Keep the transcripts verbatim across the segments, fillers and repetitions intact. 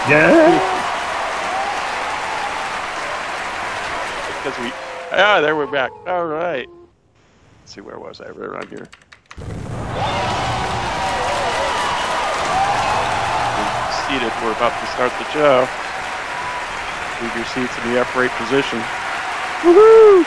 Yeah. Because we, ah, there we're back. All right. Let's see, where was I? Right around here. We're seated. We're about to start the show. Leave your seats in the upright position. Woohoo!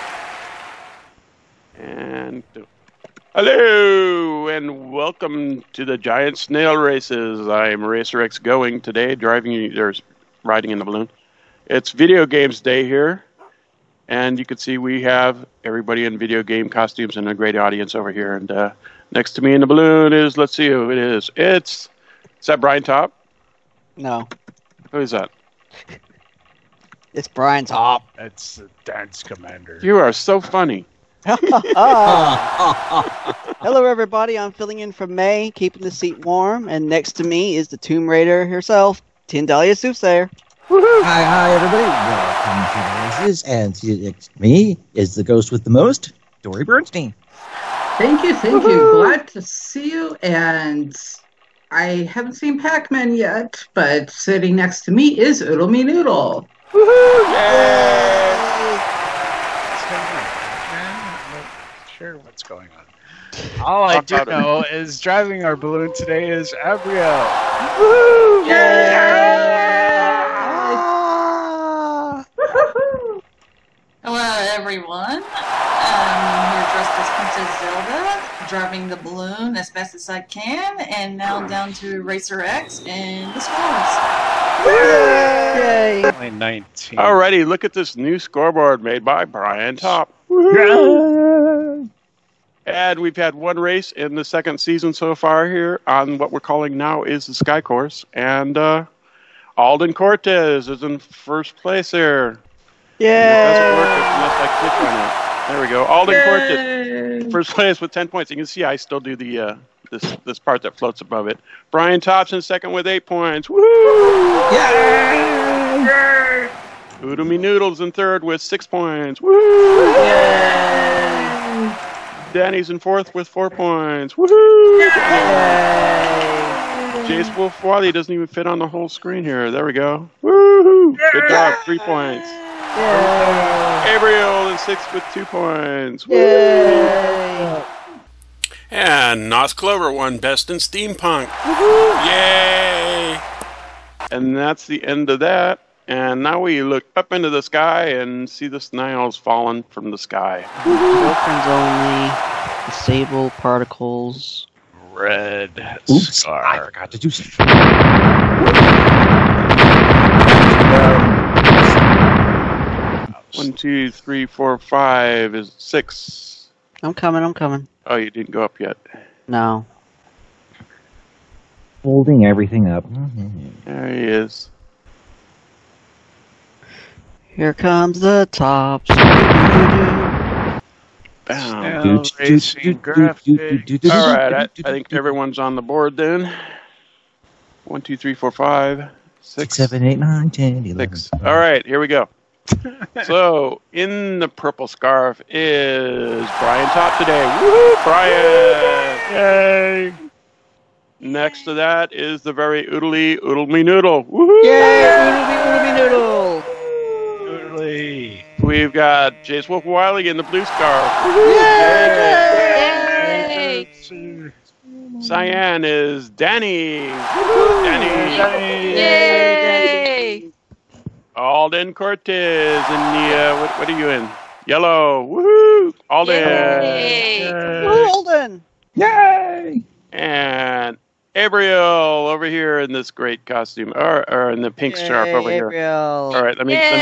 And hello, and welcome to the giant snail races. I'm RacerX going today, driving or riding in the balloon. It's video games day here, and you can see we have everybody in video game costumes and a great audience over here. And uh, next to me in the balloon is, let's see who it is. It's is that BrianTopp? No. Who is that? It's BrianTopp. That's the dance commander. You are so funny. Hello, everybody. I'm filling in for May, keeping the seat warm. And next to me is the Tomb Raider herself, Tindallia Soothsayer. Hi, hi, everybody. Welcome to the races. And to me is the ghost with the most, Dorie Bernstein. Thank you, thank you. Glad to see you. And I haven't seen Pac-Man yet, but sitting next to me is Oodlemi Noodle. Woohoo! Yay! Sure, what's going on? All I do know is driving our balloon today is Abriel. Woohoo! Yay! Hello, everyone. I'm here dressed as Princess Zelda, driving the balloon as fast as I can, and now down to RacerX and the scores. Yay! Only nineteen. Alrighty, look at this new scoreboard made by BrianTopp. And we've had one race in the second season so far here on what we're calling now is the Sky Course. And uh, Alden Cortes is in first place here. Yeah. It doesn't work unless I click on it. There we go. Alden Cortes, first place with ten points. You can see I still do the uh, this this part that floats above it. BrianTopp's in second with eight points. Woo! Yay! Oodlemi Noodle's in third with six points. Woo! Yay! Dani's in fourth with four points. Woohoo! Yay! Jasewolf Wyle doesn't even fit on the whole screen here. There we go. Woohoo! Good job. Three points. Yay! Abriel in sixth with two points. Woo! Yay! And Nos Clover won Best in Steampunk. Woohoo! Yay! And that's the end of that. And now we look up into the sky and see the snails falling from the sky. Girlfriends only. Disable particles. Red Oops, scar. I forgot to do something. One, two, three, four, five is six. I'm coming, I'm coming. Oh, you didn't go up yet. No. Holding everything up. There he is. Here comes the tops. Bam. Snail racing graphics. All right, I, I think everyone's on the board then. One, two, three, four, five, six, Six, seven, eight, nine, ten, eleven. six. All right, here we go. So, in the purple scarf is BrianTopp today. Woohoo, Brian! Yay! Next to that is the very oodly Oodlemi Noodle. Woohoo! Yay! Oodlemi Noodle! Totally. We've got Jasewolf Wyle in the blue scarf. Yay! Yay! Cyan is Dani. Dani. Yay! Alden Cortes in the, uh, what, what are you in? Yellow. Woohoo! Alden. Yay! Alden! Yay! And Abriel over here in this great costume, or, or in the pink Yay, scarf over here. Abriel. All right, let me. Yay!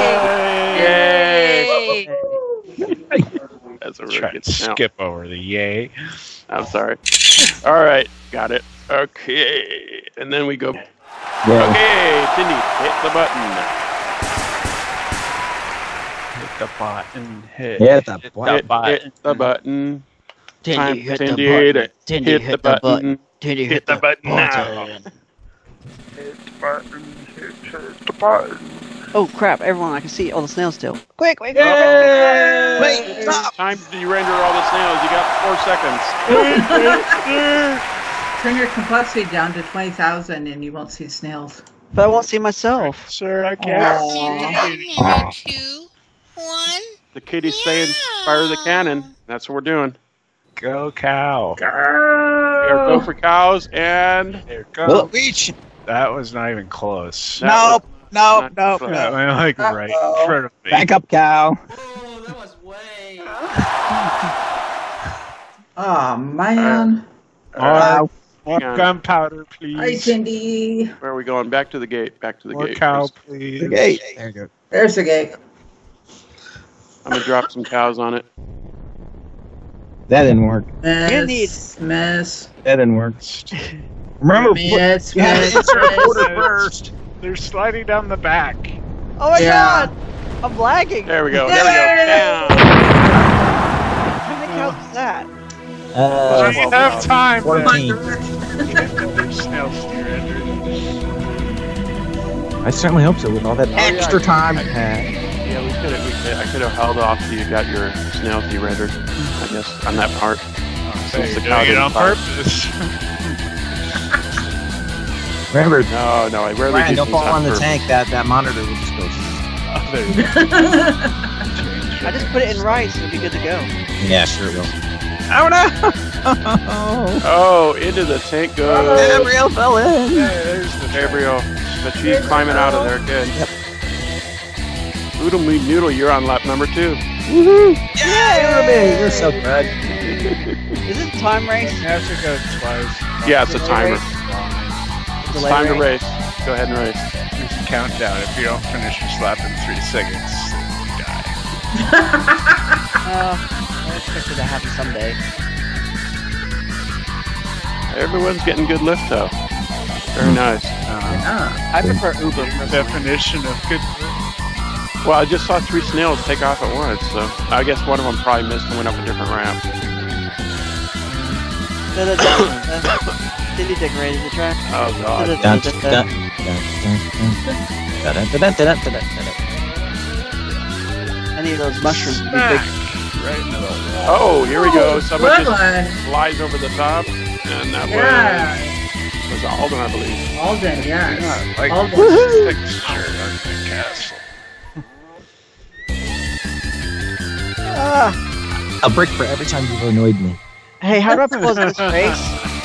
Yay! Yay! That's a Try really to good. No, skip over the yay. I'm sorry. All right, got it. Okay, and then we go. Yeah. Okay, Tindy, hit the button. Hit the button. Hit, Yeah, the hit button. the button. Hit the button. Time Tindy, hit for the Tindy button. to Tindy, hit hit the the button. button. Tindy, Hit the button now. Hit the button. Hit, hit the button. Oh crap, everyone, I can see all the snails still. Quick, quick, quick. Wait, stop! Time to render all the snails. You got four seconds. Turn your complexity down to twenty thousand and you won't see snails. But I won't see myself. Sir, I can't Aw. see. Two, one. The kitty's saying, fire the cannon. That's what we're doing. Go cow. Here, go for cows, and There, Will go. it reach? That was not even close. That Nope. Nope. not Nope. close. That went like right in front of me. Back up, cow. Oh, that was way. Oh, man. More, more Hang on. gunpowder, Hi, please. Cindy. Where are we going? Back to the gate. Back to the More gate. cow, first. please. The gate. There you go. There's the gate. I'm going to drop some cows on it. That didn't work. You need- Miss, miss, That didn't work. Remember, miss, you have to miss, insert a miss. quarter first. They're sliding down the back. Oh my Yeah. god! I'm lagging. There we go. There we Yay! go. Down. How many cows is that? Uh, We have time. fourteen. There's snails to your end. I certainly hope so with all that Oh, yeah. extra time I had. Yeah, we could have. We could, I could have held off till you got your snails de-rendered, I guess, on that part. So Since you're the cow doing it on didn't fire. purpose. Remember, No, no, I rarely Brian, do don't things fall on on the purpose. tank. That that monitor will just go. Oh, there you go. I just put it in rice. It'll be good to go. Yeah, sure it will. Oh no! Oh, into the tank goes Abriel fell in. Yeah, there's the Abriel. But she's climbing out of there. Good. Yep. Oodlemi Noodle, you're on lap number two. Woohoo! Yeah, Ruby, you're so good. Is this a time race? You have to go twice. Yeah, it's a timer. It's Delay time to race? race. Go ahead and race. There's a countdown. If you don't finish your slap in three seconds, you die. Uh, I expected to happen someday. Everyone's getting good lift though. Very nice. Uh, Ah, I prefer Uber. definition of good. Well, I just saw three snails take off at once, so I guess one of them probably missed and went up a different ramp. Da, da, da, da. Cindy decorated the track. Oh god. Da, da, Dun, da, dun, da, dun, da. dun, dun, dun, dun, dun, dun, dun, dun. I need those mushrooms to be big. Smack. Right in the middle. Oh, here we go. Someone good just one. flies over the top, and that Yeah. was, was Alden, I believe. Alden, Yeah, yes. like Alden. texture on the castle. Ah. A brick for every time you've annoyed me. Hey, how do I propose this race?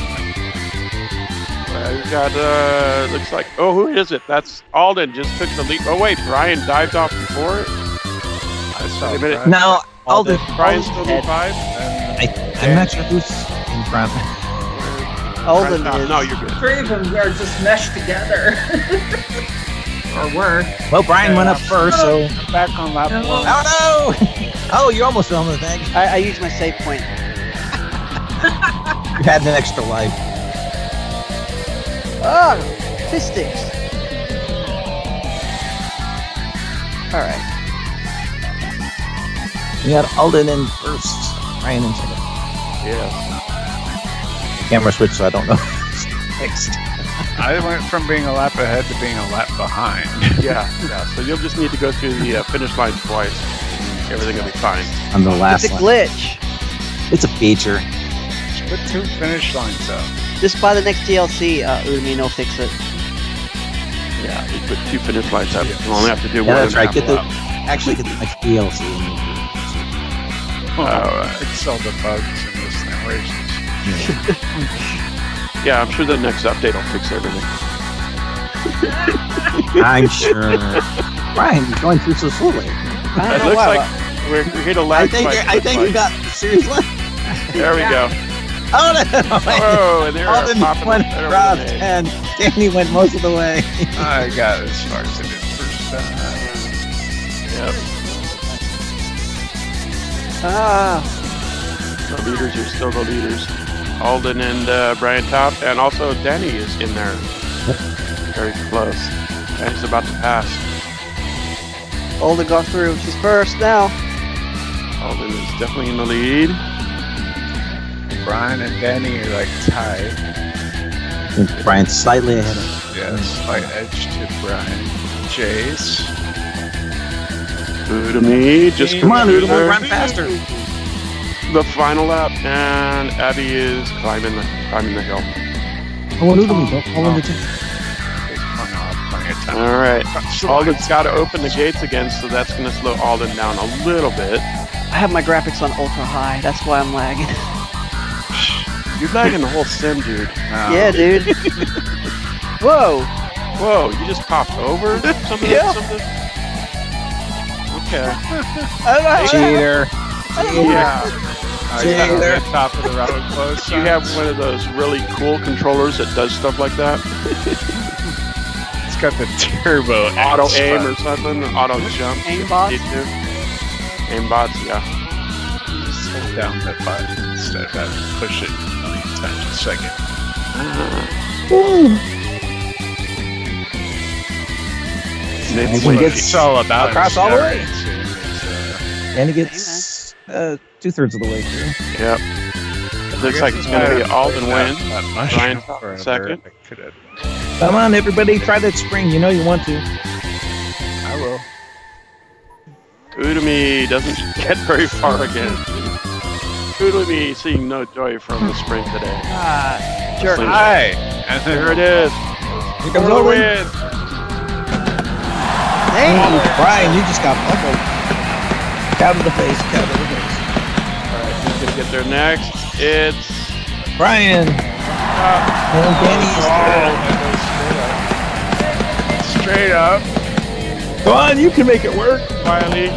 Uh, we've got, uh, looks like, oh, who is it? That's Alden, just took the lead. Oh, wait, Brian dived off before it? I saw Wait a minute. Brian. No, Alden. Brian still in five? I, I'm not sure who's in front. Alden Brian, is. no, you're good. Three of them are just meshed together. Or were. Well, Brian went up first, so. I'm back on lap No. one. Oh no! Oh, you almost fell in the thing. I, I used my save point. You had an extra life. Oh, fish sticks. All right. You had Alden in first, Brian in second. Yes. Camera switch, so I don't know. Next. I went from being a lap ahead to being a lap behind. Yeah, yeah. So you'll just need to go through the uh, finish line twice. Everything will be fine. On the last It's a one. glitch. It's a feature. Put two finish lines up. Just buy the next D L C, uh, Oodlemi, will fix it. Yeah, you put two finish lines up. You only have to do Yeah, one. that's and a right. half Get the lap. actually get the next D L C. Oh, I fix all the bugs in this thing. Races. Yeah, I'm sure the next update will fix everything. I'm sure. Brian, you're going through so slowly. I It don't know looks why. like we're, we hit a I lag think spike. you're, I think you got serious left. There we go. Oh no! Oh, and they're Alden popping went right over across, the head. and Danny went most of the way. I got as far as I did first time. Yep. Ah, The leaders are still the leaders. Alden and uh, BrianTopp, and also Dani is in there. Very close. And he's about to pass. Alden got through. She's first now. Alden is definitely in the lead. Brian and Dani are like tied. Brian's slightly ahead of Yeah, slight edge to Brian. Jace. Oodlemi, just Come on, Noodle, there. run faster. The final lap, and Abby is climbing the climbing the hill. Oh, Noodle, don't fall in the tank. Is hung off by All right. Alden's got to open the gates again, so that's going to slow Alden down a little bit. I have my graphics on ultra high. That's why I'm lagging. You're lagging the whole sim, dude. Oh. Yeah, dude. Whoa. Whoa, you just popped over something? Yeah. something? Okay. I don't know. Cheater. Yeah. Uh, he's not on Cheater. the top of the round close. Do you have one of those really cool controllers that does stuff like that? It's got the turbo Auto X aim button. or something? Auto jump? Aimbots? You do? Aimbots, yeah. Just hold down that button instead of having to push it a million times a second. It's When like- it gets It's all about across all the way. accelerating, too. It's, uh, And he gets uh, two thirds of the way through. Yep. Looks like it's going to be Alden win. That mushroom BrianTopp for a second. bit. I could have. Come on, everybody, try that spring. You know you want to. I will. Oodlemi doesn't get very far again. Oodlemi seeing no joy from the spring today. Ah, jerk. Hi. And There it is. Here comes For the Alden. win. Dang. Oh, Brian, you just got buckled. Cow to the face, cow to the face. All right, who's going to get there next? It's Brian. uh, And Danny's Oh, straight up. Come on, you can make it work. Wiley.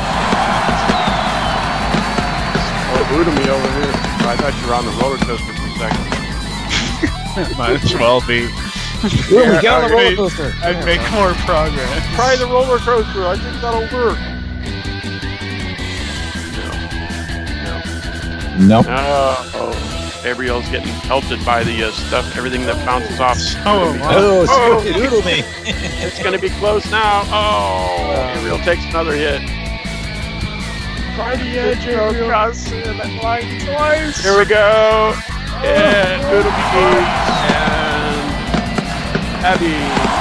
Oh, Oodlemi over here. I thought you were on the roller coaster for a second. Might as well be. Ooh, we get on the roller I'd- coaster. I'd make more progress. Try the roller coaster. I think that'll work. No. Oh, Abriel's getting pelted by the uh, stuff, everything that bounces off. Oh, Oodlemi. wow. Oh, Oh. so doodle me. It's going to be close now. Oh, Abriel takes another hit. Try the edge, Abriel. Crossing that line twice. Here we go. And Oodlemi and Abby.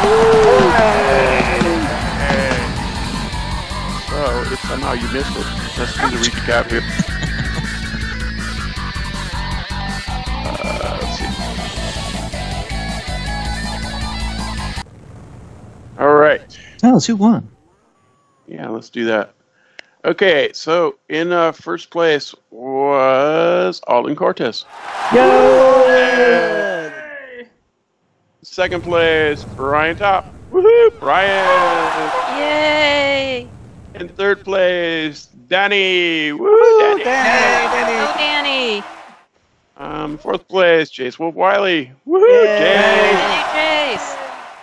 So, if somehow you missed it, let's do the recap here. Uh, let's see. All right. Tell us who won. Yeah, let's do that. Okay, so in uh, first place was Alden Cortes. Yo! Second place, BrianTopp. Woohoo, Brian. Yay! In third place, Dani. Woohoo, Dani. Oh, Dani! Um, fourth place, Jasewolf Wiley. Woohoo, Yay. Jay. Hey, Chase!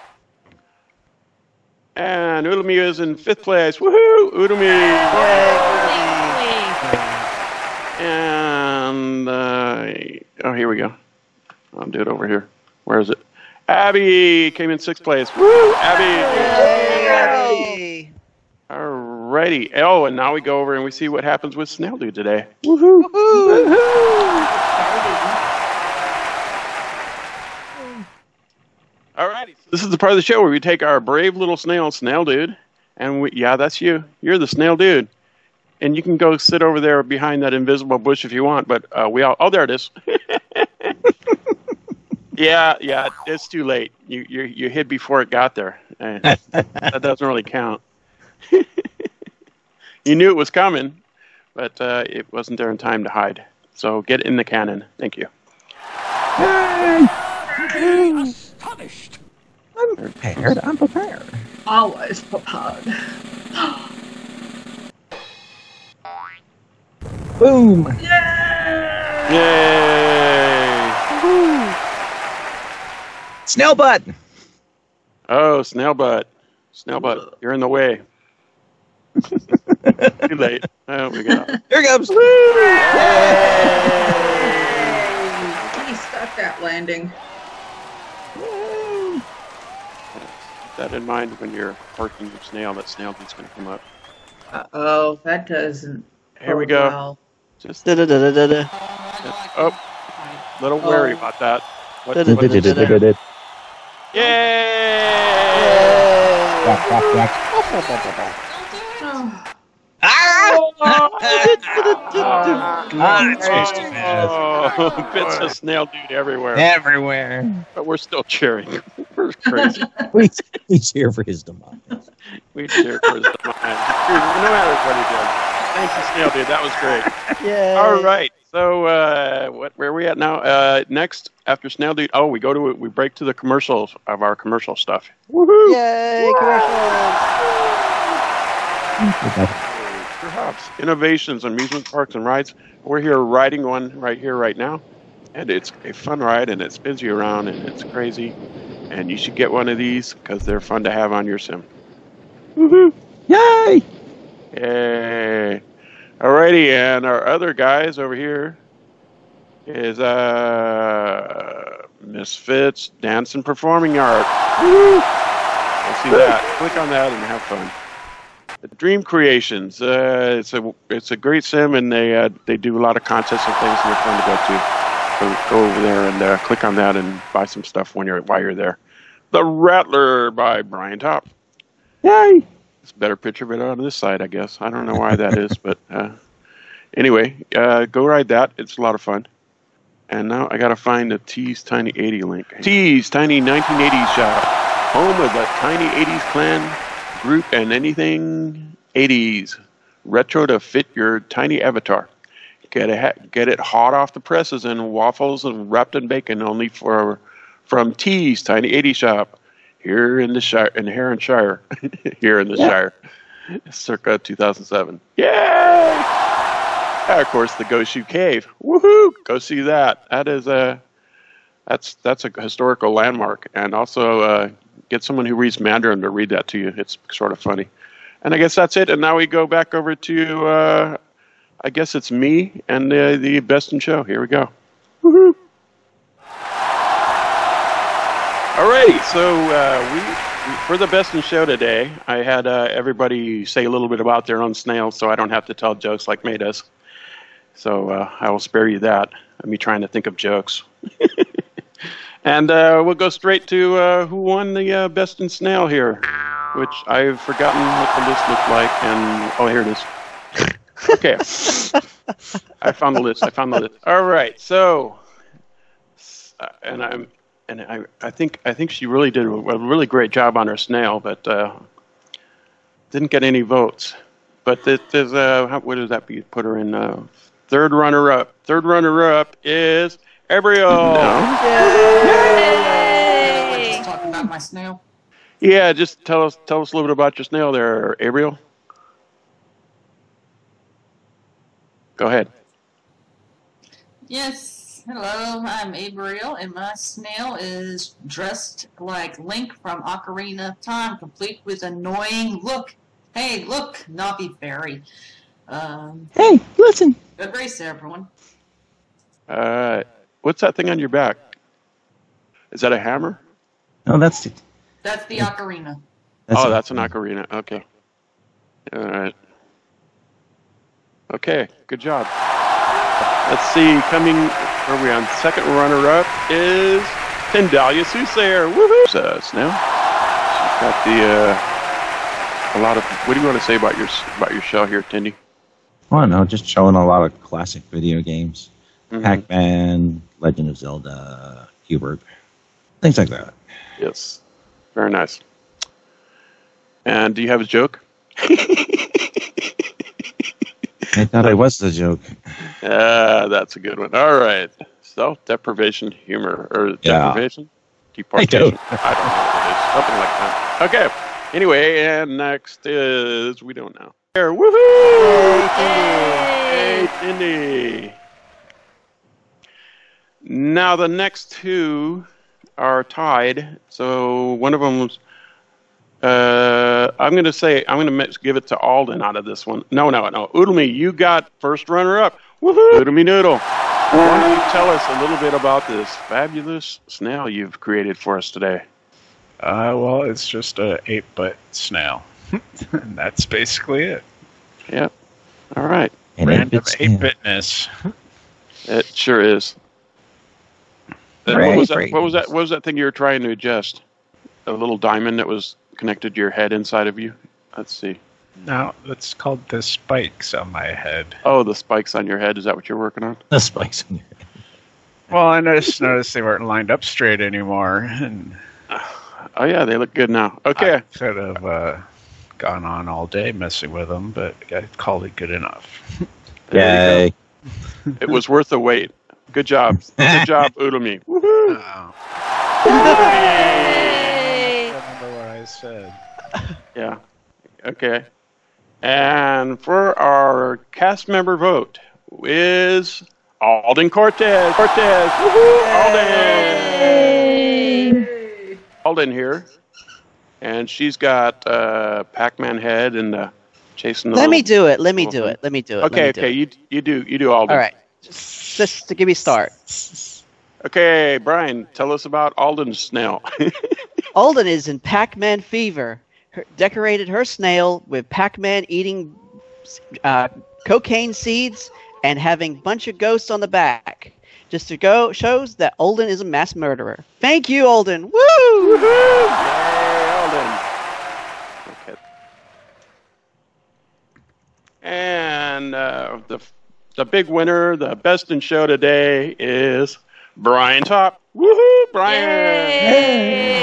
And Oodlemi is in fifth place. Woohoo, Oodlemi. And uh, oh, here we go. I'll do it over here. Where is it? Abby came in sixth place. Woo, Abby. Yay! Alrighty. Oh, and now we go over and we see what happens with Snail Dude today. Woohoo! Alrighty. So this is the part of the show where we take our brave little snail, Snail Dude, and we, yeah, that's you. You're the Snail Dude. And you can go sit over there behind that invisible bush if you want, but uh, we all, oh, there it is. Yeah, yeah, it's too late. You you you hid before it got there. Eh, that doesn't really count. You knew it was coming, but uh, it wasn't there in time to hide. So get in the cannon. Thank you. Astonished. I'm prepared. I'm prepared. Always prepared. Boom. Yay! Snail butt. Oh, snail butt. Snail butt, you're in the way. Too late. Oh, we got it. Here it comes. He stuck that landing. Keep that in mind when you're parking your snail. That snail dude's going to come up. Uh oh, that doesn't. Here we bode go. well. Just Da da da da da. oh, little wary about that. What, Da, da, what da, is da, it? da. Yay! Quack, quack, quack. Oh, Ah, it's supposed to be. Oh, bits of snail dude everywhere. Everywhere. But we're still cheering. We're was crazy. we, we cheer for his demise. We cheer for his demise. No matter what he did. Thanks to Snail, dude. That was great. Yay. All right. So, uh, what? Where are we at now? Uh, next, after Snail, dude. Oh, we go to we break to the commercials of our commercial stuff. Woohoo! Yay, commercials! Perhaps innovations, amusement parks, and rides. We're here riding one right here, right now, and it's a fun ride, and it spins you around, and it's crazy. And you should get one of these because they're fun to have on your sim. Woohoo! Yay! Yay! Alrighty, and our other guys over here is uh Misfits Dance and Performing Art. Woo! Let's see that. Click on that and have fun. The Dream Creations. Uh, it's a it's a great sim, and they uh, they do a lot of contests and things, and they're fun to go to. So go over there and uh, click on that and buy some stuff when you're while you're there. The Rattler by BrianTopp. Yay! It's a better picture of it on this side, I guess. I don't know why that is, but uh, anyway, uh, go ride that. It's a lot of fun. And now I got to find the T's Tiny eighty link. T's Tiny nineteen eighties shop, home of the Tiny eighties clan group and anything eighties retro to fit your tiny avatar. Get it, get it hot off the presses and waffles and wrapped in bacon only for from T's Tiny eighties shop. Here in the Shire, in Heron Shire, here in the yeah. Shire, circa two thousand seven. Yay! And of course, the Ghost Shoe Cave. Woohoo! Go see that. That is a that's that's a historical landmark, and also uh, get someone who reads Mandarin to read that to you. It's sort of funny. And I guess that's it. And now we go back over to uh, I guess it's me and uh, the Best in Show. Here we go. Woohoo! Alrighty, so uh, we for the Best in Show today, I had uh, everybody say a little bit about their own snails, so I don't have to tell jokes like May does. So uh, I will spare you that. Me trying to think of jokes, and uh, we'll go straight to uh, who won the uh, Best in Snail here, which I've forgotten what the list looked like. And oh, here it is. Okay, I found the list. I found the list. All right, so uh, and I'm. And I, I think I think she really did a really great job on her snail, but uh, didn't get any votes. But there's uh, how, what does that be? Put her in uh, third runner-up. Third runner-up is Abriel. No. Yay! Yay! Talking about my snail. Yeah, just tell us tell us a little bit about your snail there, Abriel. Go ahead. Yes. Hello, I'm Abriel, and my snail is dressed like Link from Ocarina of Time, complete with annoying look. Hey, look, Navi Fairy. Um, hey, listen. Good race, everyone. Uh, what's that thing on your back? Is that a hammer? No, that's it. That's the ocarina. That's oh, that's an ocarina. Okay. All right. Okay, good job. Let's see, coming, where are we on? Second runner-up is Tindallia Soothsayer. Woohoo! Uh, Snail. She's got the, uh, a lot of, what do you want to say about your about your show here, Tindy? Well, no, just showing a lot of classic video games. Mm-hmm. Pac-Man, Legend of Zelda, Hubert, things like that. Yes. Very nice. And do you have a joke? I thought I was the joke. Uh, that's a good one. All right. Self-deprivation humor. Or yeah. deprivation? Deportation? I don't. I don't know what it is. Something like that. Okay. Anyway, and next is, we don't know. Here, woohoo! Hey, Tindy. Now, the next two are tied. So, one of them was... Uh, I'm going to say, I'm going to give it to Alden out of this one. No, no, no. Oodlemi, you got first runner-up. Woohoo! Oodlemi Noodle. Why don't you tell us a little bit about this fabulous snail you've created for us today? Uh, well, it's just a eight-bit snail. And that's basically it. Yep. All right. An Random eight-bitness. It sure is. Uh, what was that? What was that? What was that thing you were trying to adjust? A little diamond that was connected to your head inside of you? Let's see. No, it's called the spikes on my head. Oh, the spikes on your head. Is that what you're working on? The spikes on your head. Well, I just noticed they weren't lined up straight anymore. And Oh yeah, they look good now. Okay. I could have uh, gone on all day messing with them, but I called it good enough. Yay. It was worth the wait. Good job. Good job, Oodlemi. Woohoo! Oh. I Yay! don't remember what I said. Yeah. Okay. And for our cast member vote is Alden Cortes. Cortes. Woohoo! Alden. Yay! Alden here. And she's got uh, Pac-Man head and uh, chasing the Let me little- do it. Let me do little it. Let me do it. Okay, Let me do okay, it. you you do you do Alden. All right. Just, just to give me a start. Okay, Brian, tell us about Alden's snail. Alden is in Pac-Man fever. Her, decorated her snail with Pac-Man eating uh, cocaine seeds and having bunch of ghosts on the back. Just to go shows that Alden is a mass murderer. Thank you, Alden. Woo! Yay, Alden. Okay. And uh, the the big winner, the best in show today is BrianTopp. Woohoo, Brian! Yay!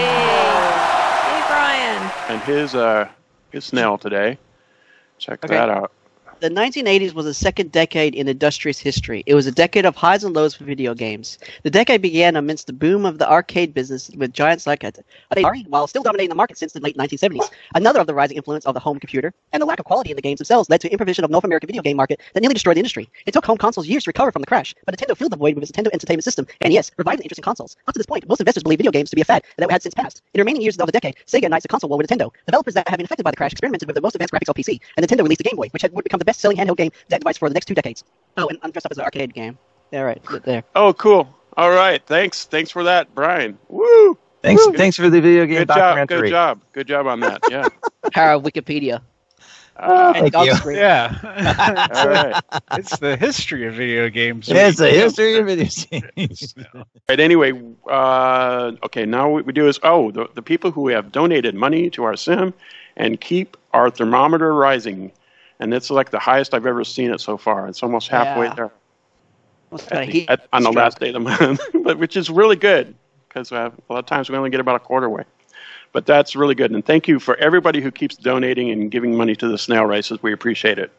Hey, Brian. And his uh his snail today. Check Okay. that out. The nineteen eighties was the second decade in industrious history. It was a decade of highs and lows for video games. The decade began amidst the boom of the arcade business with giants like Atari, while still dominating the market since the late nineteen seventies. Another of the rising influence of the home computer and the lack of quality in the games themselves led to improvision of North American video game market that nearly destroyed the industry. It took home consoles years to recover from the crash, but Nintendo filled the void with its Nintendo Entertainment System, and yes, revived the interest in consoles. Up to this point, most investors believe video games to be a fad that had since passed. In the remaining years of the decade, Sega ignites the console war with Nintendo. Developers that have been affected by the crash experimented with the most advanced graphics on P C, and Nintendo released the Game Boy, which had, would become the best-selling handheld game device for the next two decades. Oh, and I'm dressed up as an arcade game. Yeah, right. There. Oh, cool. All right. Thanks. Thanks for that, Brian. Woo! Thanks, Woo. thanks for the video game Good job. documentary. Good job. Good job on that. Yeah. Power of Wikipedia. Uh, And the Thank you. screen. Yeah. all right. It's the history of video games. It's the history of video games. Right. Anyway, uh, okay. Now what we do is oh, the, the people who have donated money to our sim and keep our thermometer rising, and it's like the highest I've ever seen it so far. It's almost halfway Yeah. there Almost at got a the- heat at- on the stroke. last day of the month, but which is really good because a lot of times we only get about a quarter way. But that's really good, and thank you for everybody who keeps donating and giving money to the snail races. We appreciate it.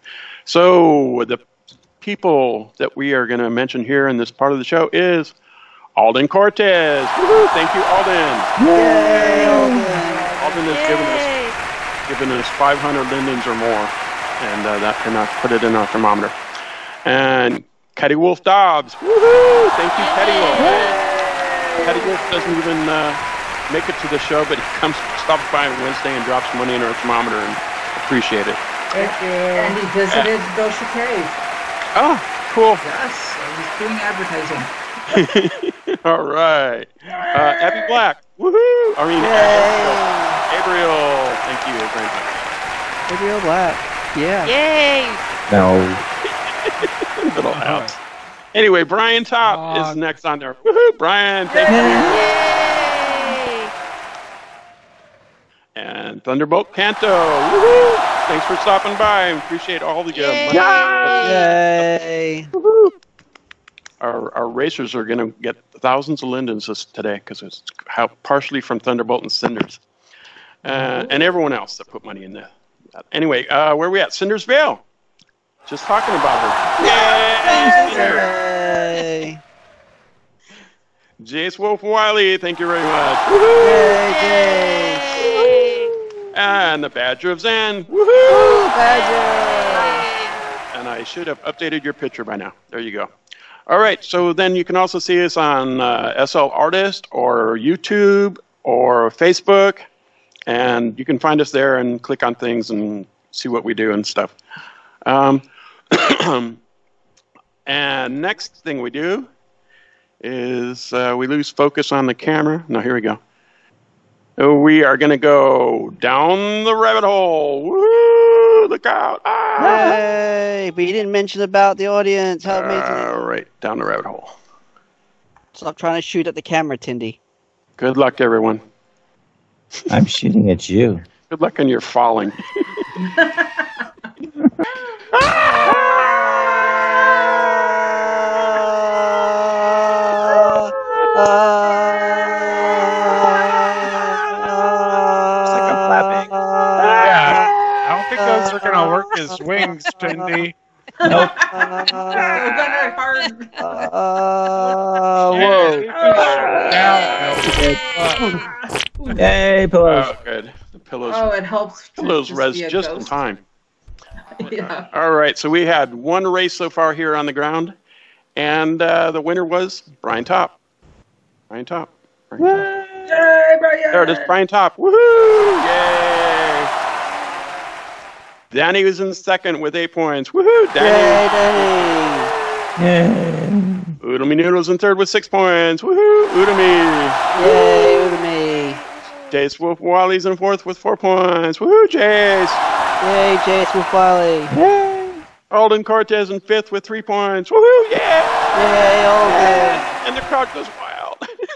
So the people that we are going to mention here in this part of the show is Alden Cortes. Woo-hoo! Thank you, Alden. Yay, Alden. Alden has given us Yay! given us five hundred lindens or more, and uh, that can uh, put it in our thermometer. And Caddy Wolf Dobbs. Woohoo! Thank you, Caddy Wolf. Caddy Wolf doesn't even uh, make it to the show, but he comes, stops by on Wednesday and drops money in our thermometer, and appreciate it. Thank you. And he visited Gosha Cave. Oh, cool. Yes, he's doing advertising. All right. Uh, Abby Black. Woohoo! I mean, Yay. Abriel. Thank you very much. Abriel Black. Yeah. Yay! No. Little house. Anyway, BrianTopp Aw. is next on there. Woohoo! Brian, thank you. Yay! And Thunderbolt Canto. Woohoo! Thanks for stopping by. Appreciate all the uh, money. Yay. Our, our racers are going to get thousands of lindens this, today because it's how, partially from Thunderbolt and Cinders. Uh, and everyone else that put money in there. Anyway, uh, where are we at? Cinder's Vale. Just talking about her. Yay! Cinder. Yay. Jasewolf Wiley, thank you very much. Yay, Jay. Yay! And the Badger of Zen. Woohoo! Woo, Badger. And I should have updated your picture by now. There you go. All right, so then you can also see us on uh, S L Artist or YouTube or Facebook, and you can find us there and click on things and see what we do and stuff. Um, and next thing we do is uh, we lose focus on the camera. No, here we go. So we are going to go down the rabbit hole. Woo! Look out. Ah! Yay. But you didn't mention about the audience. How amazing. All right, down the rabbit hole. Stop trying to shoot at the camera, Tindy. Good luck, everyone. I'm shooting at you. Good luck on your falling. Uh, uh, looking to work his wings, Tindy. Nope. So gonna hard. Uh, whoa. Yay, pillows. Oh, good. The pillows. Oh, it helps. to pillows just res be a just in ghost. time. Yeah. All right, so we had one race so far here on the ground, and uh, the winner was BrianTopp. BrianTopp. Brian Topp. Yay, Brian! There it is, BrianTopp. Woohoo! Yay! Dani was in second with eight points. Woohoo! Dani. Yay, Dani. Yay. Oodlemi Noodle's in third with six points. Woohoo! Oodlemi. Yay, Oodlemi. Jasewolf Wiley's in fourth with four points. Woohoo, Jace! Yay, Jasewolf Wyle. Yay. Alden Cortes in fifth with three points. Woohoo! Yeah! Yay, Alden. And the crowd goes wild.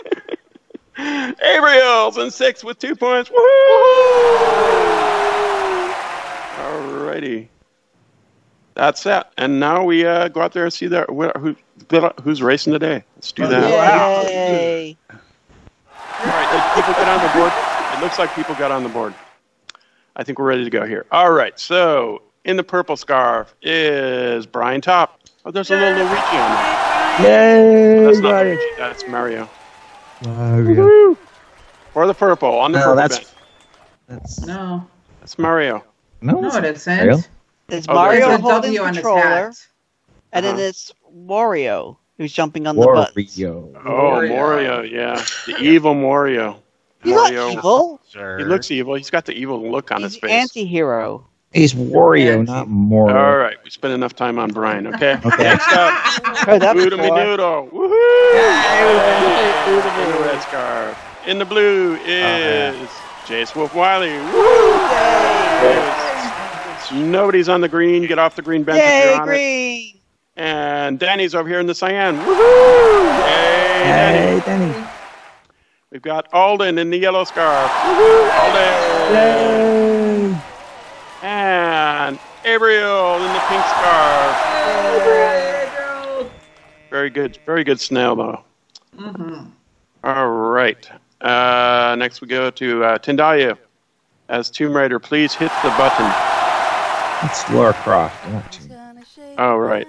Abriel's in sixth with two points. Woohoo! Alrighty. That's it. And now we uh, go out there and see that who, who's racing today. Let's do that. Yay. All right, did people get on the board? It looks like people got on the board. I think we're ready to go here. All right, so in the purple scarf is BrianTopp. Oh, there's a little Luigi on there. Yay. Oh, that's not Mario. Luigi, that's Mario. Mario. Woo! For the purple, on the No, purple that's bench. that's No, That's Mario. no, no, it's it isn't. Mario. It's Oh, Mario There's a holding W on his controller, hat. and then Uh-huh. it's Wario who's jumping on the button. Wario. Oh, Mario. Mario, yeah. The evil Mario. He's not Mario. evil. Sure. He looks evil. He's got the evil look on He's his the face. anti-hero. He's Wario, not Mario. All right, we spent enough time on Brian, okay? Okay. Next up, Heard that Oodlemi before. Noodle. Woohoo! Yay, In the red scarf. In the blue is yeah. Jasewolf Wiley. Woo! Nobody's on the green. Get off the green bench if Yay, you're on it. green! And Dani's over here in the cyan. Woohoo! Yay, Hey, Dani. Danny. We've got Alden in the yellow scarf. Woohoo! Alden! Yay. And Abriel in the pink scarf. Yay, Very good. Very good snail, though. mm-hmm. All right. Uh, next we go to uh, Tindallia. As Tomb Raider, please hit the button. It's Laura Croft. Not Tomb Raider. Oh, right.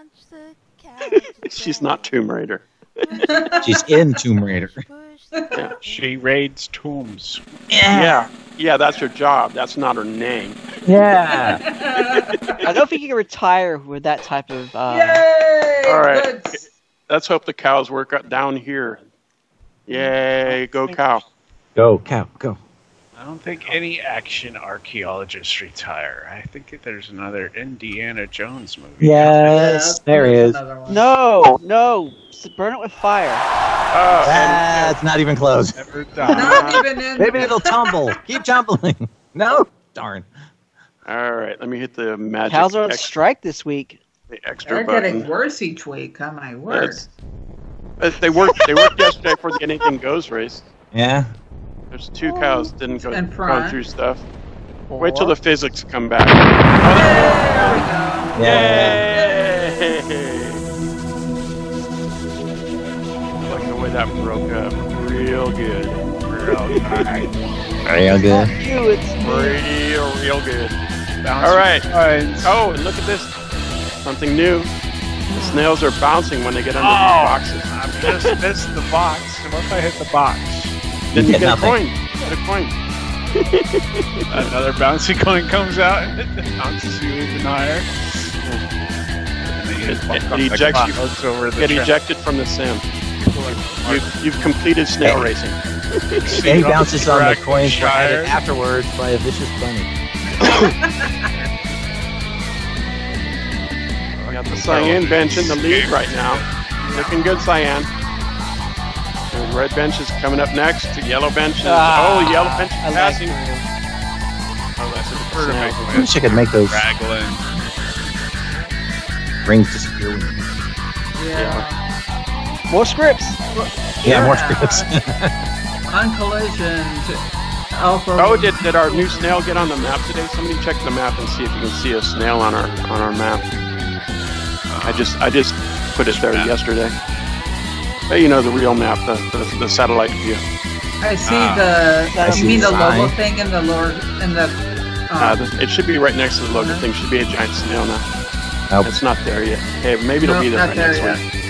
She's not Tomb Raider. She's in Tomb Raider. Yeah. She raids tombs. Yeah. Yeah, that's her job. That's not her name. Yeah. I don't think you can retire with that type of. Uh, Yay! All right. Good. Let's hope the cows work out down here. Yay, go cow. Go, cow, go. I don't think any action archaeologists retire. I think there's another Indiana Jones movie. Yes, Yeah, there there's is. another one. No, no. S- Burn it with fire. Oh, and, That's not even close. Never die. Not even in. Maybe it'll tumble. Keep tumbling. No? Darn. all right, let me hit the magic Cows are on ex- strike this week. the extra They're button. getting worse each week. Oh my word! That's- uh, they worked. They worked yesterday for the Anything Goes race. Yeah. There's two cows didn't go In gone front. through stuff. Wait till the physics come back. There we go. Yeah. Yay! I like the way that broke up. Real good. Real nice. Real good. Fuck you, it's Real, real good. Bounce All right. coins. Oh, and look at this. Something new. The snails are bouncing when they get under Oh. these boxes. I just missed the box. What if I hit the box? Then you get get a nothing. coin. You get a coin. Another bouncy coin comes out and it bounces you even higher. And then you It- just walk it off the ejects you- clouds over the Get track. ejected from the sim. You've, you've completed snail Hey. racing. And he bounces on the Track coins for Shire. added afterwards by a vicious bunny. We got the cyan bench in the lead right now. Looking good, cyan. The red bench is coming up next. The yellow bench is... Ah, oh, the yellow bench is I like passing. her. Oh, that's a prefer to make I wish I could make those Raglan. rings disappear. When you... Yeah. More scripts. Yeah, more scripts. On collision. To Alpha. Oh, did, did our new snail get on the map today? Somebody check the map and see if you can see a snail on our on our map. I just I just put it there yesterday. Hey, you know the real map, the the, the satellite view. I see Ah. the. I you see mean the the logo sign. thing in the lower in the Uh, th- it should be right next to the logo thing. Should be a giant snail now. Nope. It's not there yet. Hey, maybe it'll Nope, be there not by there next yet. week.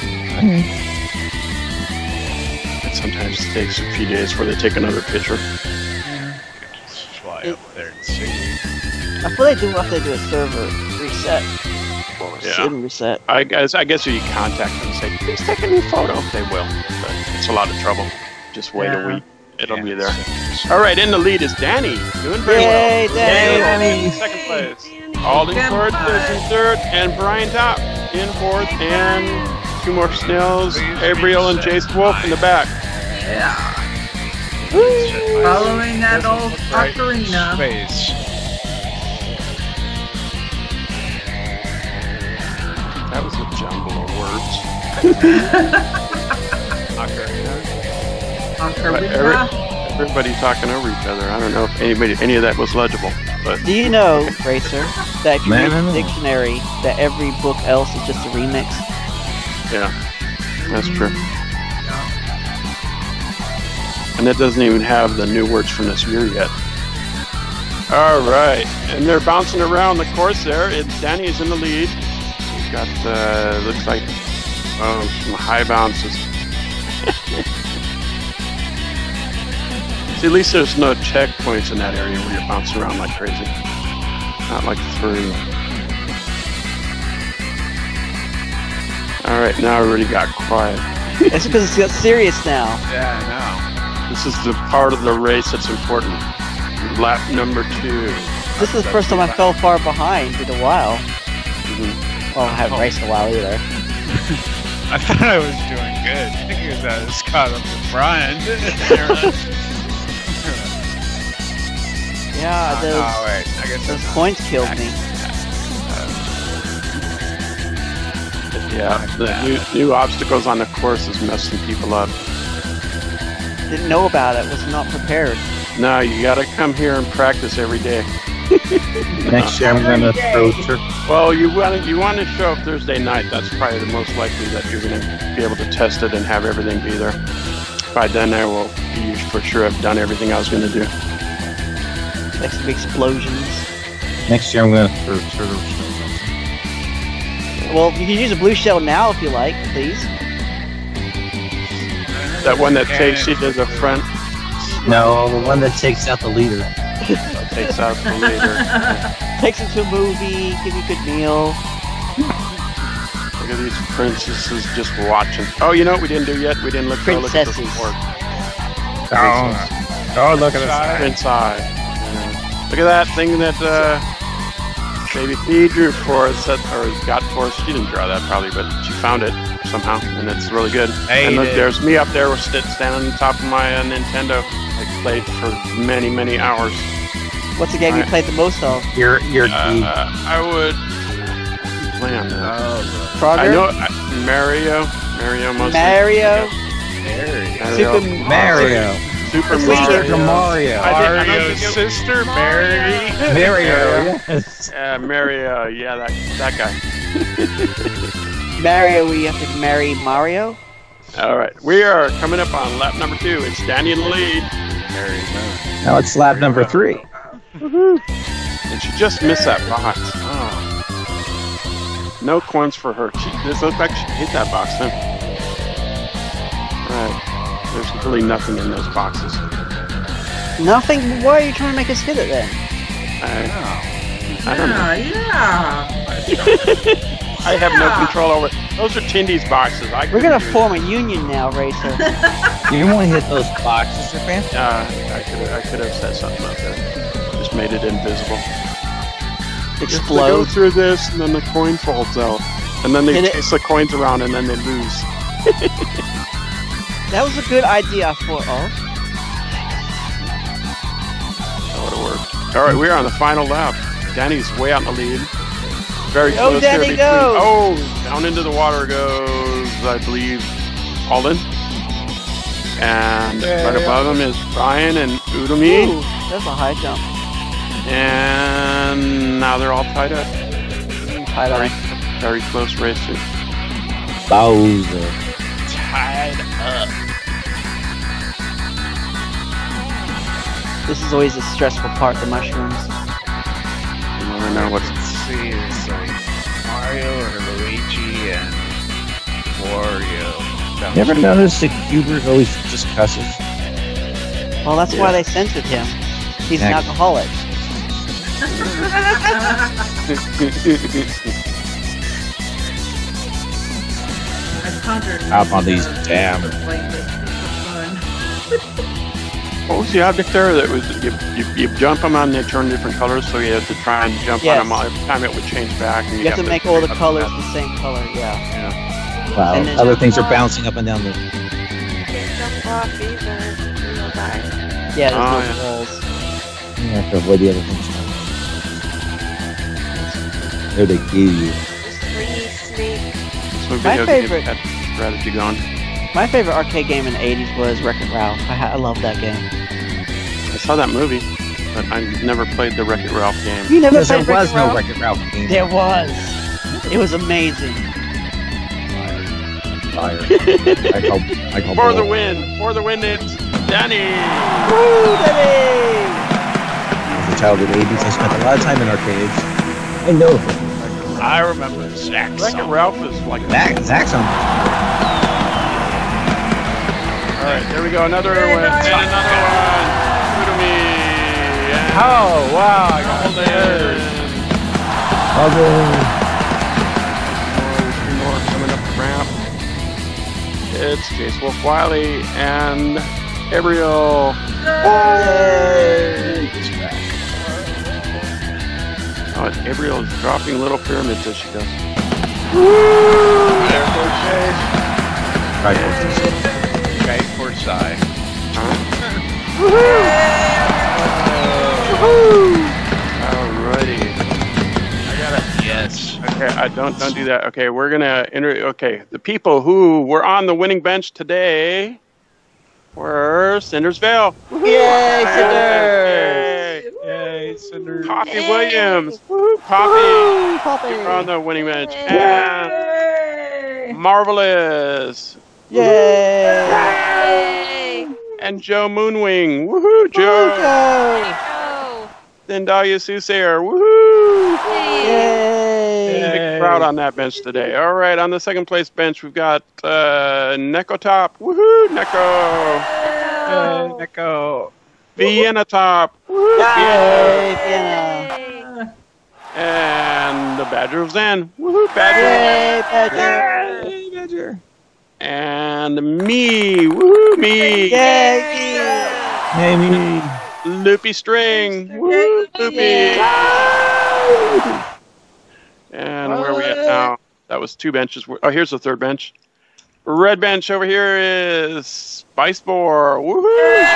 It sometimes takes a few days before they take another picture. Just fly up there and see. I feel they do have to do a server reset. Or a Yeah. sim reset. I guess I guess if you contact them and say, please take a new photo, they will. But it's a lot of trouble. Just wait Yeah. a week. It'll Yeah, be there. so- All right, in the lead is Dani. Doing very Yay, well. Dani. Yay, second place. Alden Good Cortes place. in third, and BrianTopp in fourth, and two more Snails, Abriel and Jasewolf in the back. Yeah. Woo! Following that Doesn't old look right in ocarina. space. That was a jumble of words. Ocarina. But every, Ocarina. everybody talking over each other. I don't know if anybody, any of that was legible. But Do you know, Racer, that if you Man, read I the know. dictionary, that every book else is just a remix? yeah, that's true. And it doesn't even have the new words from this year yet. All right, and they're bouncing around the course there. It, Dani is in the lead. He's got, uh, looks like, oh, some high bounces. See, at least there's no checkpoints in that area where you're bouncing around like crazy. Not like three. All right, now everybody got quiet. It's because it's got serious now. Yeah, I This is the part of the race that's important. Lap number two. This is the first time I fell far behind in a while. Mhm. Well, I haven't raced in a while either. know. I thought I was doing good because I was caught up with Brian. Yeah, those, oh, wait. I guess those that's coins killed me. Yeah, the new, new obstacles on the course is messing people up. Didn't know about it, was not prepared. No, you gotta come here and practice every day. Next year I'm gonna throw tur- Well, you want to you want to show up Thursday night. That's probably the most likely that you're gonna be able to test it and have everything be there. By then, I will be for sure have done everything I was gonna do. Like some explosions. Next year I'm gonna throw turtle shells. Well, you can use a blue shell now if you like, please. That one that takes you to the front, No, the one that takes out the leader. that takes out the later. Takes you to a movie, give you a good meal. Look at these princesses just watching. Oh, you know what we didn't do yet? We didn't look, go look at the Princesses. sport. Oh, oh, look at this. Prince Eye. Yeah. Look at that thing that uh, Baby P drew for us, that, or got for us. She didn't draw that probably, but she found it somehow, and it's really good. Hey, and look, dude. there's me up there, we're st- standing on top of my uh, Nintendo. I played for many, many hours. What's the game you Alright. played the most of? You're you're geek. Uh, I would play on that. Oh, Frogger? I know I, Mario, Mario mostly. Mario? Mary. Mario. Super Mario. Super It's Mario. Super Mario. I think- I don't Mario's think it- sister, Mary. Mario. Yes. Yeah, Mario. Yeah, that that guy. Mario, where you have to marry Mario? All right, we are coming up on lap number two. It's Dani in the lead, Mary, no. Now it's lap number three. and she just missed that box. Oh. No coins for her. She, this looks like she hit that box then. All right, there's really nothing in those boxes. Nothing? Why are you trying to make us hit it then? I, Oh. I don't know. Yeah, yeah. I have no Yeah. control over it. Those are Tindy's boxes. I We're gonna couldn't do form a union now, Racer. You want to hit those boxes, your fan? it. Uh, I could have I could have said something about that. Just made it invisible. They go Explode. through this, and then the coin falls out, and then they And it- chase the coins around, and then they lose. That was a good idea, I thought of. That would have worked. All right, we are on the final lap. Dani's way out in the lead. Very Go, close here Dani, between. go! Oh, down into the water goes, I believe, Alden. And Yeah, right yeah. above him is Brian and Oodlemi. Ooh, that's a high jump. And now they're all tied up. Tied Very, up. very close race here. Bowser. Tied up. This is always a stressful part, the mushrooms. remember what's. Let's see, it's like Mario or Luigi and Wario. You ever notice that Hubert always just cusses? Well, that's why they censored him. He's an Heck. alcoholic. I pondered. Hop on these uh, damn- like this. This is fun. What was the object there? That was you, you, you jump them and they turn different colors, so you have to try and jump Yes. on them every time it would change back. And You have to make all the up colors and the same color, yeah. down. Yeah. Wow, And then- other things are bouncing up and down the... Can't jump off either. You'll die. Yeah, there's Oh, no yeah. walls. You have to avoid the other things. There they kill you. Just three snake. So My video favorite- game strategy going. My favorite arcade game in the eighties was Wreck-It Ralph. I, ha- I love that game. I saw that movie, but I never played the Wreck-It Ralph game. You never Because there played was Wreck-It no Ralph? Wreck-It Ralph game. There was. It was amazing. Fire. I call, I call For the bull. win! For the win, it's Dani! Woo, Dani! As a child of the eighties, I spent a lot of time in arcades. I know. I remember Zach. Wreck-It Ralph is like... Zach, Zach's on. Alright, there we go, another one, and another one! Oodlemi! And Oh, wow, I got Alden! there. Alden. Three more coming up the ramp. It's Jasewolf, Wyle, and Abriel. Oh, and Abriel is dropping little pyramids as she goes. There goes Chase. Right. Okay, for side. Huh? Alrighty. I got it. Yes. Okay, I don't don't do that. Okay, we're gonna enter. Okay, the people who were on the winning bench today were Cinder's Vale. Yay, Cinder! Yay! Yay, Cinder. Poppy Yay! Williams. Woo, Poppy. Woo, Poppy! You're on the winning bench. Yay! And Yay! Marvelous. Yay! Yay! And Joe Moonwing. Woohoo, Joe. Go! Oh. Tindallia Soothsayer. Woohoo. Yay! Big Yay. crowd on that bench today. All right, on the second place bench, we've got uh, Topp. Woohoo, Neko. Yay, Nico. Vienna Topp. Woohoo, Vienna. Yay, Vienna! And the Badger of Zen. Woohoo, Badger. Yay, Badger! Yay, Badger. And me. Woohoo, me. Yay! Hey, me. Loopy String. Woohoo, Loopy. And where are we at now? That was two benches. Oh, here's the third bench. Red bench over here is Spice Boar. Woohoo!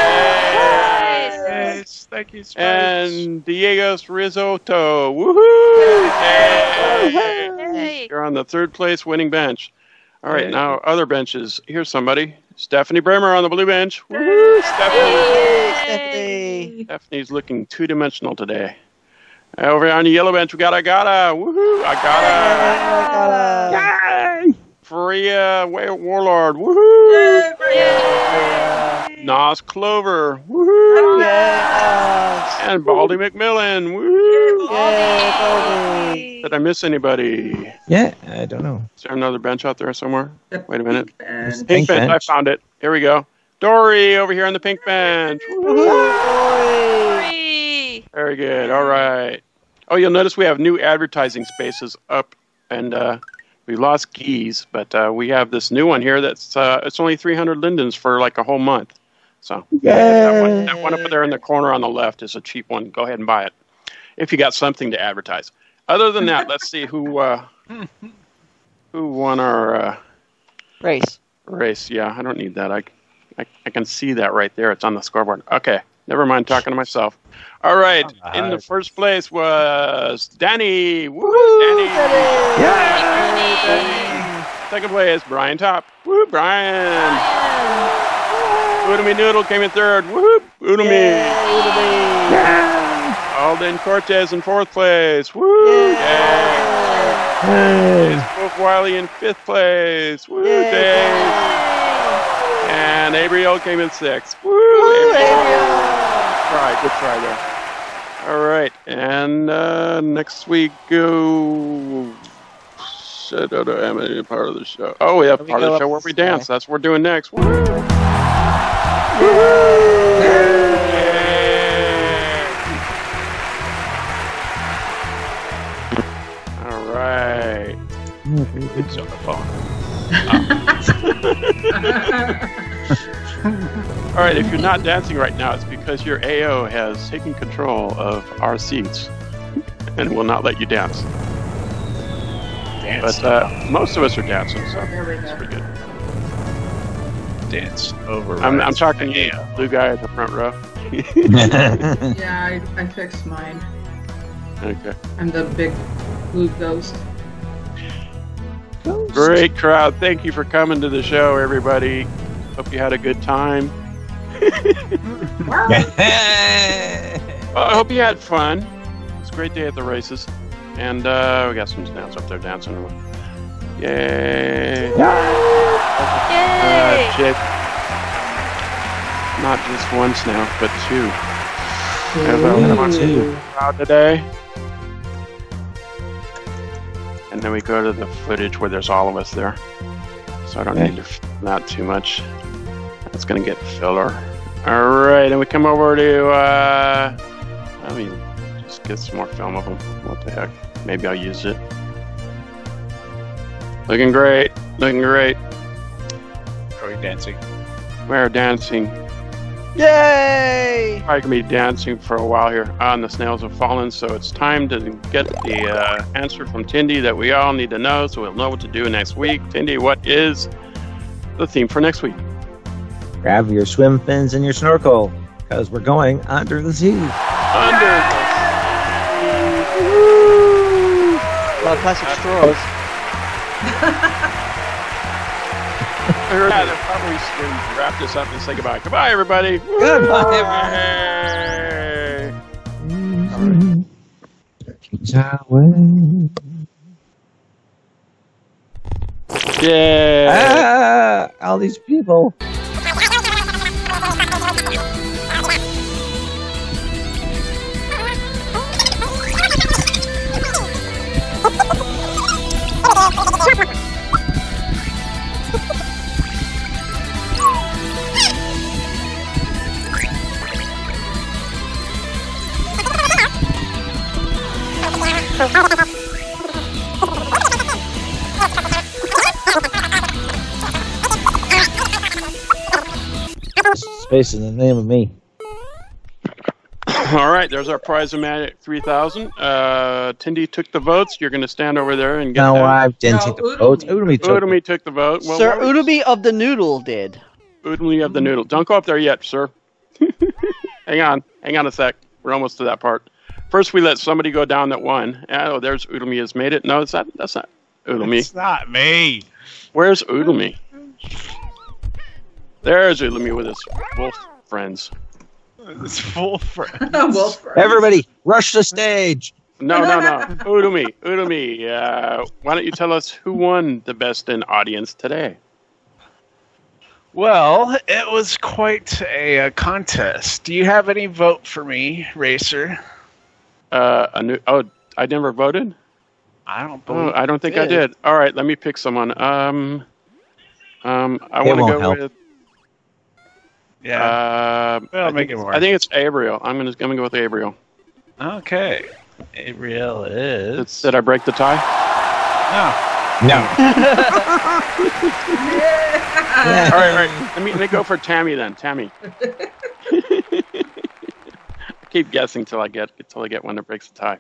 Yes, thank you, Spice. And Diego's Risotto. Woohoo! Yay! Yay! You're on the third place winning bench. All right, Yay. now other benches. Here's somebody. Stephanie Brimmer on the blue bench. Woohoo! Stephanie. Yay, Stephanie! Stephanie's looking two-dimensional today. Over on the yellow bench, we got Agata. Woohoo! Agata. Yay! Freya Wa- Warlord. Woohoo! Yay! Nas Clover. Woohoo! Yes! And Baldi McMillan. Woohoo! Yay, Baldi! Did I miss anybody? Yeah, I don't know. Is there another bench out there somewhere? Wait a minute. And Pink, Pink bench. bench. I found it. Here we go. Dorie over here on the pink bench. Woohoo! Three. Very good. All right. Oh, you'll notice we have new advertising spaces up, and uh, we lost keys, but uh, we have this new one here that's uh, it's only three hundred lindens for like a whole month. So that one, that one up there in the corner on the left is a cheap one. Go ahead and buy it if you got something to advertise. Other than that, let's see who uh, who won our uh, Race. race. Yeah, I don't need that. I, I I can see that right there. It's on the scoreboard. Okay, never mind talking to myself. All right, in the first place was Dani. Woohoo, Dani! Yeah! Second place, BrianTopp. Woo, Brian! Oodlemi Noodle came in third. Woohoo, Oodlemi! Alden Cortes in fourth place. Woo! Yay! Both Wyle in fifth place. Woo! Yay. Dave! And Abriel came in sixth. Woo! Woo, Abriel. Abriel! Try, good try there. All right, and uh, next week go. I don't have any part of the show. Oh, we have part of the show where we dance. That's what we're doing next. Woo! All right. It's on the phone. All right, if you're not dancing right now, it's because your A O has taken control of our seats and will not let you dance. Dance. But uh, most of us are dancing, so it's pretty good. Dance over. I'm, I'm talking to you, blue guy at the front row. Yeah, I, I fixed mine. Okay. I'm the big blue ghost. Ghost. Great crowd. Thank you for coming to the show, everybody. Hope you had a good time. Well, I hope you had fun. It's a great day at the races. And uh, we got some snails up there dancing. Yay! Yay! Uh, Jake. Not just one snail, but two. Everyone wants to crowd today. And then we go to the footage where there's all of us there. So I don't need to film that too much. That's going to get filler. Alright, and we come over to, uh, I mean, just get some more film of them. What the heck? Maybe I'll use it. Looking great. Looking great. Are we dancing? We're dancing. Yay! Probably going to be dancing for a while here. Ah, and the snails have fallen, so it's time to get the uh, answer from Tindy that we all need to know so we'll know what to do next week. Tindy, what is the theme for next week? Grab your swim fins and your snorkel, because we're going under the sea. Under the sea. Well, plastic straws. Yeah, they'll probably wrap this up and say goodbye. Goodbye, everybody. Goodbye, everybody. Yeah. Ah, all these people. Space in the name of me. All right, there's our prize of Magic three thousand. Uh, Tindy took the votes. You're going to stand over there and get No, them. I didn't No, take the Oodlemi. votes. Oodlemi took Oodlemi took the vote. Well, Sir what was- Oodlemi of the Noodle did. Oodlemi of the Noodle. Don't go up there yet, sir. Hang on. Hang on a sec. We're almost to that part. First, we let somebody go down that won. Oh, there's Oodlemi has made it. No, it's not. That's not Oodlemi. It's not me. Where's Oodlemi? There's Oodlemi with his wolf friends. It's full friend. Wolf. Everybody, rush the stage. No, no, no. Oodlemi. Oodlemi. Uh, why don't you tell us who won the best in audience today? Well, it was quite a, a contest. Do you have any vote for me, Racer? Uh, a new. Oh, I never voted. I don't believe. Oh, I don't think you I did. All right, let me pick someone. Um, um, I It want to won't go help. with. Yeah. Uh, Well, I make think it it's- more. I think it's Abriel. I'm gonna, I'm gonna go with Abriel. Okay. Abriel Did, is. did I break the tie? No. No. Yeah. All right, all right. Let me, let me go for Tammy then. Tammy. I keep guessing till I get till I get one that breaks the tie.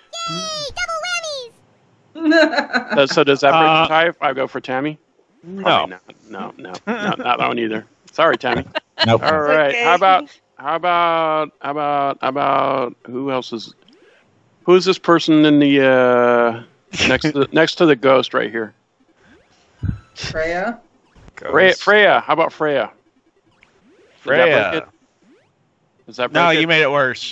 Uh, so does that break Uh, the tie if I go for Tammy? No. Probably not. No, no, no, not that one either. Sorry, Tammy. Nope. All right. okay. How about how about how about how about who else is who's this person in the uh, next to next to the ghost right here? Freya. Freya. Freya. How about Freya? Does that break Freya. it? Does that break No, it? you made it worse.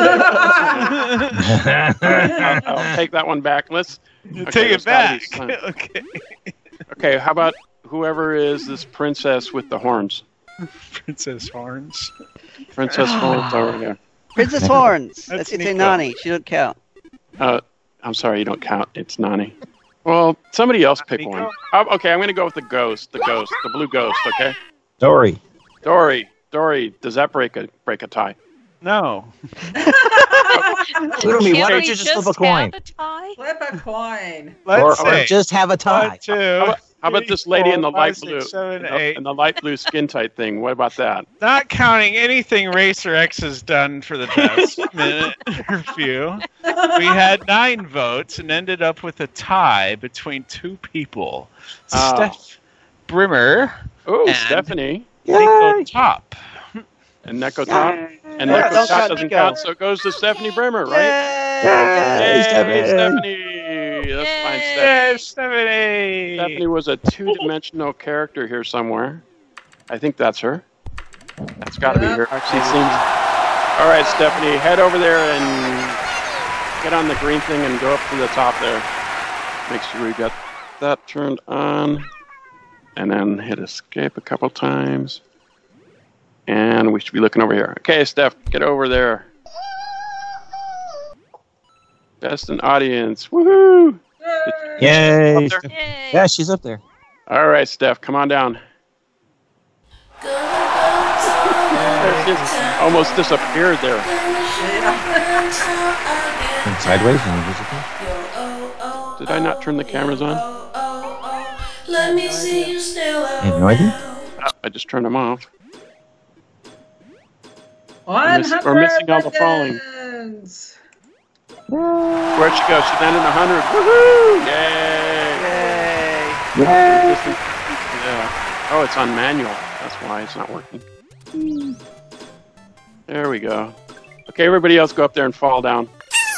I'll, I'll take that one back. Let's okay, Take let's it back. not use- Okay. Okay. How about whoever is this princess with the horns? Princess Horns. Princess horns over there. Princess Horns. That's That's it's a Nico. Nani. She don't count. Uh, I'm sorry, you don't count. It's Nani. Well, somebody else pick Nico? one. Oh, okay, I'm going to go with the ghost. The ghost. The blue ghost, okay? Dorie. Dorie. Dorie, does that break a break a tie? No. Oodlemi, why Can't don't we you just flip a coin? have a tie? Flip a coin. Let's Or, or see. just have a One, tie. two, How about, how about three, this lady in the four, light five, blue? six, seven, in the, eight. in the light blue skin tight thing. What about that? Not counting anything RacerX has done for the past minute or few, we had nine votes and ended up with a tie between two people. Oh. Steph Brimmer Oh, And- Stephanie. Nico Topp. And Neko Top. And Yeah, Neko don't Top count doesn't Nico. count, so it goes to Stephanie Brimmer, right? Yay, Stephanie. Stephanie. That's fine, Stephanie. Yes, Stephanie. Stephanie was a two-dimensional character here somewhere. I think that's her. That's got to be her. She seems. All right, Stephanie, head over there and get on the green thing and go up to the top there. Make sure we got that turned on, and then hit escape a couple times. And we should be looking over here. Okay, Steph, get over there. Best in audience. Woohoo! Yay. Up there? Yay. Yeah, she's up there. All right, Steph, come on down. There she is. Almost disappeared there. Turn sideways and you disappear. Did I not turn the cameras on? Let me see you still I have no idea. Oh, I just turned them off. one miss- hundred we're missing all the falling. seconds. Where'd she go? She landed one hundred. Woohoo! Yay! Yay. Missing- Yeah. Oh, it's on manual. That's why it's not working. There we go. Okay, everybody else go up there and fall down.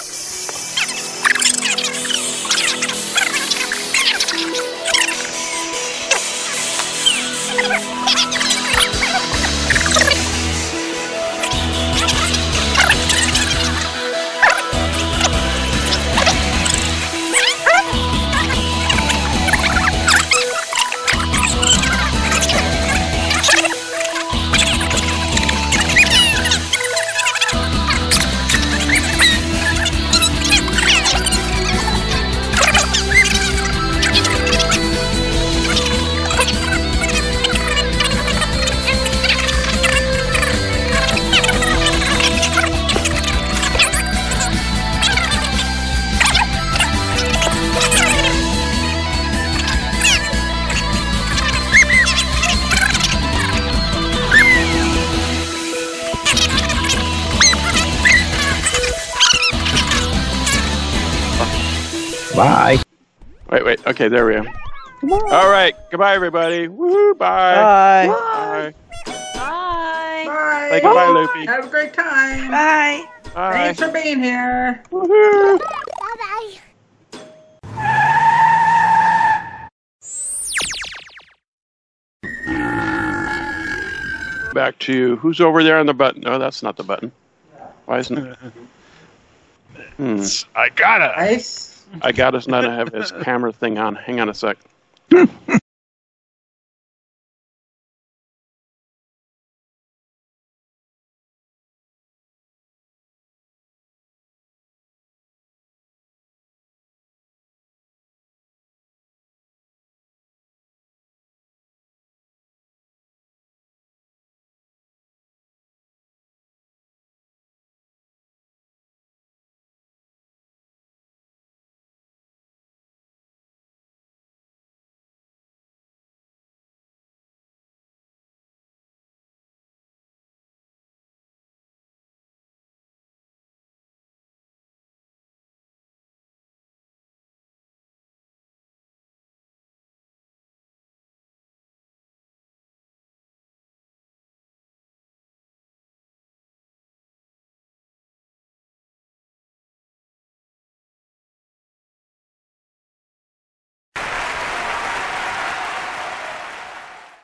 Bye. Wait, wait. Okay, there we go. All right. Goodbye, everybody. Woohoo! Bye. Bye. Bye. Bye. Bye. Say goodbye, Loopy. Have a great time. Bye. Bye. Thanks for being here. Woohoo! Back to who's over there on the button? No, that's not the button. Why isn't it? Hmm. I got it. Ice. I got us not to have his camera thing on. Hang on a sec.